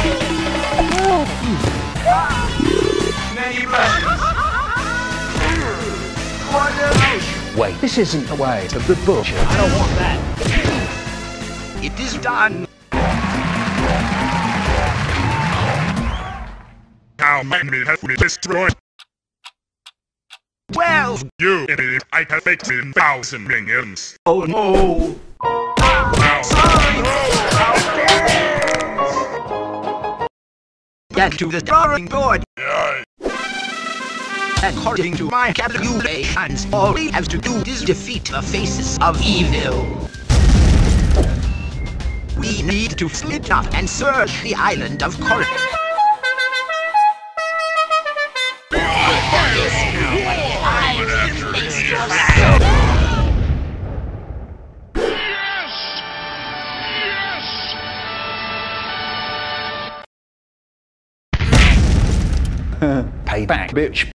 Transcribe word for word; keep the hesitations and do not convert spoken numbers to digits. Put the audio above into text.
Many blessings. Wait, this isn't the way to the butcher. I don't want that. It is done. How many have we destroyed? Twelve. You idiot, I have eighteen thousand minions. Oh no. Now, Sorry. Get to the drawing board. yeah, According to my calculations, all we have to do is defeat the faces of evil. We need to split up and search the island of Corinth. Payback, bitch.